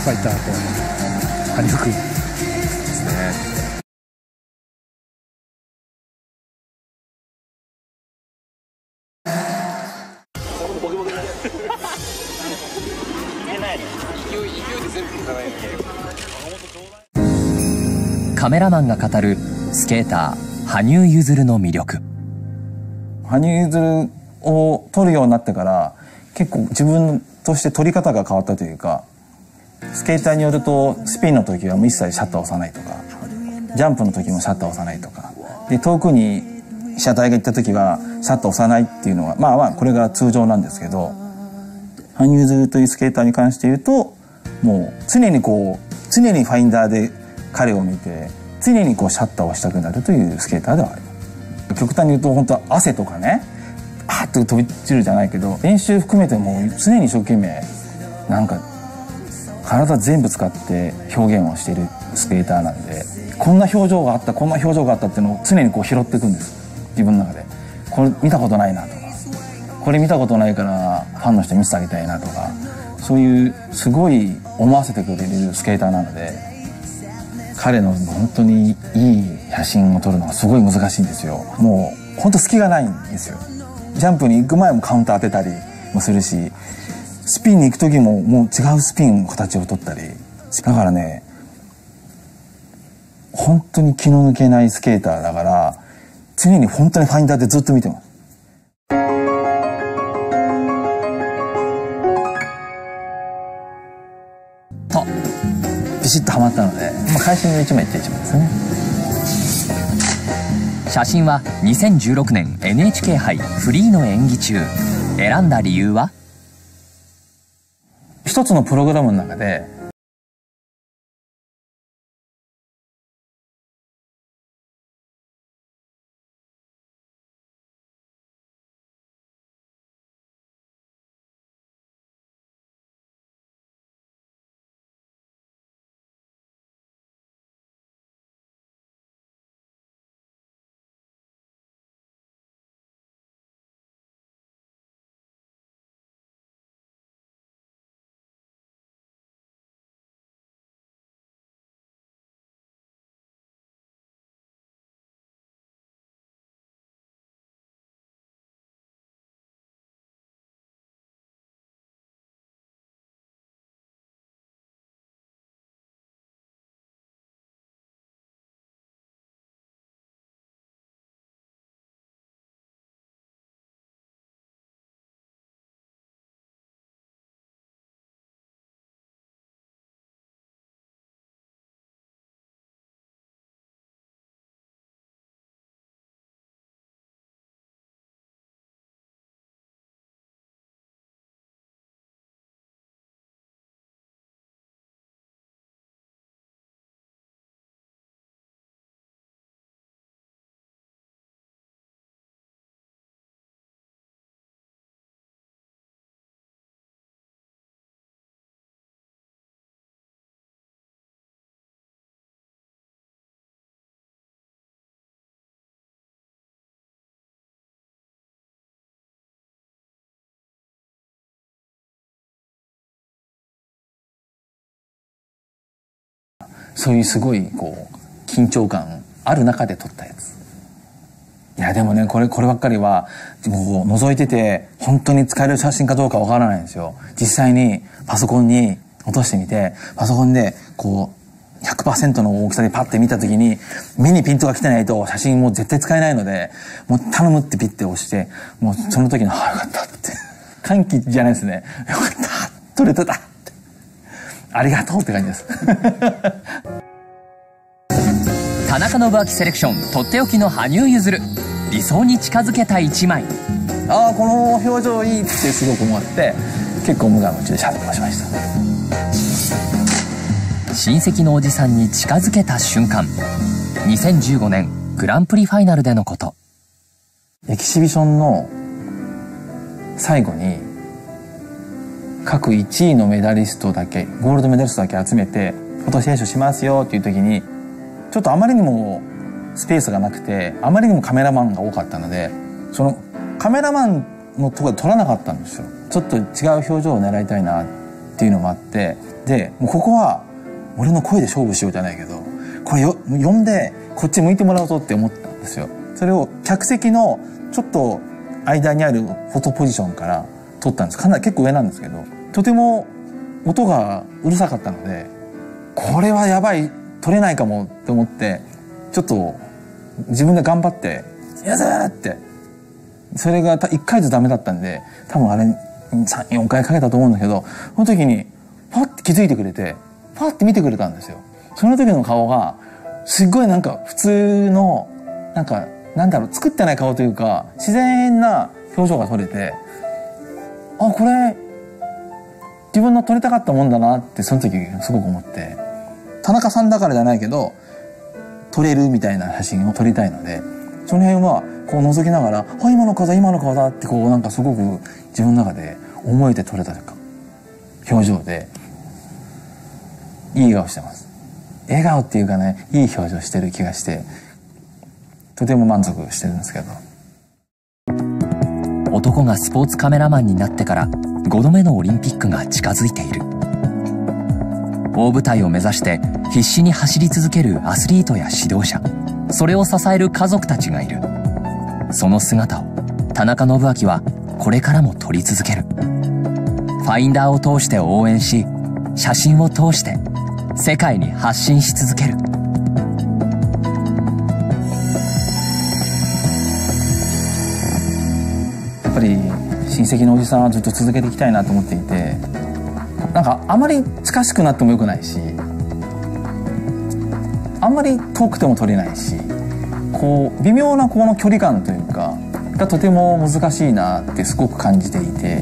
ファイターと羽生君ですね。 カメラマンが語るスケーター羽生結弦の魅力。 羽生結弦を撮るようになってから結構自分として撮り方が変わったというか、スケーターによるとスピンの時はもう一切シャッターを押さないとか、ジャンプの時もシャッターを押さないとかで、遠くに被写体が行った時はシャッターを押さないっていうのはまあこれが通常なんですけど、羽生結弦というスケーターに関して言うと、もう常にファインダーで彼を見て常にシャッターをしたくなるというスケーターではある。極端に言うと本当は汗とかね、パーッと飛び散るじゃないけど、練習含めてもう常に一生懸命体全部使って表現をしているスケーターなんで、こんな表情があったこんな表情があったっていうのを常に拾っていくんです、自分の中で。これ見たことないなとか、これ見たことないからファンの人に見せてあげたいなとか、そういうすごい思わせてくれるスケーターなので、彼の本当にいい写真を撮るのがすごい難しいんですよ。もう本当隙がないんですよ。ジャンプに行く前もカウンター当てたりもするし、スピンに行く時ももう違うスピンの形を取ったり、だからね、本当に気の抜けないスケーターだから、常に本当にファインダーでずっと見てます。とビシッとはまったので、会心の一枚って一枚ですね。 写真は2016年 NHK 杯フリーの演技中。選んだ理由は？ 一つのプログラムの中でそういうすごい緊張感ある中で撮ったやつ。いやでもね、こればっかりはもう覗いてて本当に使える写真かどうかわからないんですよ。実際にパソコンに落としてみて、パソコンで100% の大きさでパッて見た時に目にピントが来てないと写真もう絶対使えないので、もう頼むってピッて押して、もうその時の「ああよかった」って歓喜じゃないですね。よかった撮れてたってありがとうって感じです田中信明セレクションとっておきの羽生結弦。理想に近づけた一枚。 ああこの表情いいってすごく思って、結構無我夢中でシャッとしました。 親戚のおじさんに近づけた瞬間。2015年グランプリファイナルでのこと。 エキシビションの最後に各1位のメダリストだけ、ゴールドメダリストだけ集めてフォトセッションしますよっていう時に、ちょっとあまりにもスペースがなくて、あまりにもカメラマンが多かったので、そのカメラマンのところで撮らなかったんですよ。ちょっと違う表情を狙いたいなっっていうのもあって、でもうここは俺の声で勝負しようじゃないけど、これ呼んでこっち向いてもらおうとって思ったんですよ。それを客席のちょっと間にあるフォトポジションから撮ったんです。かなり結構上なんですけど、とても音がうるさかったので、これはやばい、撮れないかもって思って、ちょっと自分で頑張って「やだ!」って、それが1回じゃダメだったんで、多分あれ3、4回かけたと思うんだけど、その時にパッて気づいてくれて、パッて見てくれたんですよ。その時の顔がすっごいなんか普通のなんだろう、作ってない顔というか自然な表情が撮れて、あ、これ自分の撮りたかったもんだなってその時すごく思って、田中さんだからじゃないけど撮れるみたいな写真を撮りたいので、その辺はこう覗きながら「あ、今の顔だ今の顔だ」ってこうなんかすごく自分の中で思えて撮れたというか表情で、いい笑顔してます。笑顔っていうかね、いい表情してる気がして、とても満足してるんですけど。 男がスポーツカメラマンになってから5度目のオリンピックが近づいている。大舞台を目指して必死に走り続けるアスリートや指導者、それを支える家族たちがいる。その姿を田中信明はこれからも撮り続ける。ファインダーを通して応援し、写真を通して世界に発信し続ける。 やっぱり親戚のおじさんはずっと続けていきたいなと思っていて、なんかあまり近しくなってもよくないし、あんまり遠くても撮れないし、こう微妙なこの距離感というかがとても難しいなってすごく感じていて、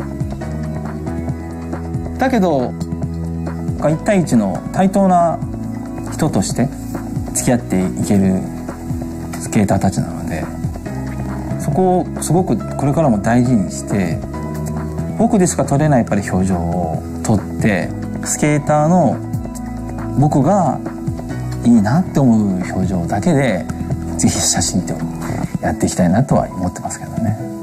だけど1対1の対等な人として付き合っていけるスケーターたちなので、そこをすごくこれからも大事にして、僕でしか撮れないやっぱり表情を撮って、スケーターの僕がいいなって思う表情だけでぜひ写真ってやっていきたいなとは思ってますけどね。